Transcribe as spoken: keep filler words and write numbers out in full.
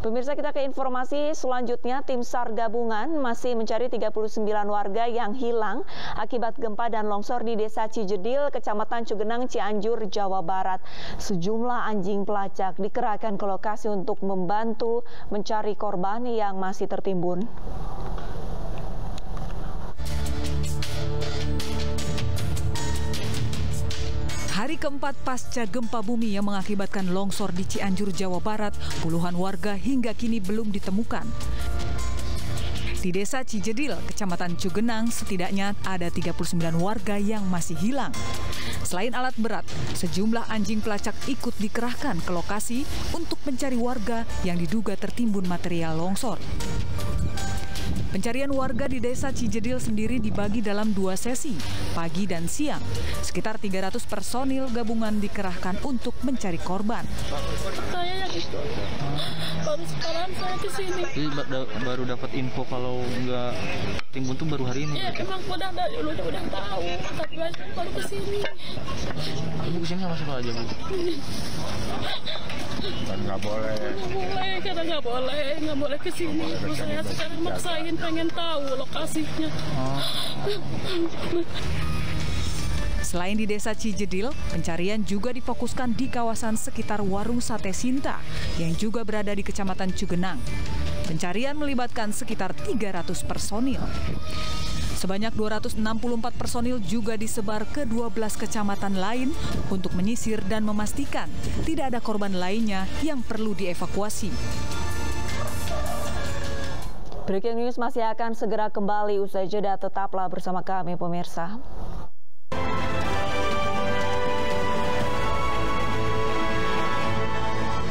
Pemirsa, kita ke informasi selanjutnya. Tim SAR gabungan masih mencari tiga puluh sembilan warga yang hilang akibat gempa dan longsor di Desa Cijedil, Kecamatan Cugenang, Cianjur, Jawa Barat. Sejumlah anjing pelacak dikerahkan ke lokasi untuk membantu mencari korban yang masih tertimbun. Hari keempat pasca gempa bumi yang mengakibatkan longsor di Cianjur, Jawa Barat, puluhan warga hingga kini belum ditemukan. Di Desa Cijedil, Kecamatan Cugenang, setidaknya ada tiga puluh sembilan warga yang masih hilang. Selain alat berat, sejumlah anjing pelacak ikut dikerahkan ke lokasi untuk mencari warga yang diduga tertimbun material longsor. Pencarian warga di Desa Cijedil sendiri dibagi dalam dua sesi, pagi dan siang. Sekitar tiga ratus personil gabungan dikerahkan untuk mencari korban. Saya yang itu, baru sekarang saya ke sini. Jadi baru dapat info kalau nggak timbun tuh baru hari ini? Ya, emang udah dari dulu udah tahu, tapi baru ke sini. Ibu kesini sama siapa aja, Bu? Kan nggak boleh. Nggak boleh, karena nggak boleh, nggak boleh ke sini. Terus saya sekarang maksain pengen tahu lokasinya. Oh. Selain di Desa Cijedil, pencarian juga difokuskan di kawasan sekitar Warung Sate Sinta yang juga berada di Kecamatan Cugenang. Pencarian melibatkan sekitar tiga ratus personil. Sebanyak dua ratus enam puluh empat personil juga disebar ke dua belas kecamatan lain untuk menyisir dan memastikan tidak ada korban lainnya yang perlu dievakuasi. Breaking News masih akan segera kembali usai jeda, tetaplah bersama kami pemirsa.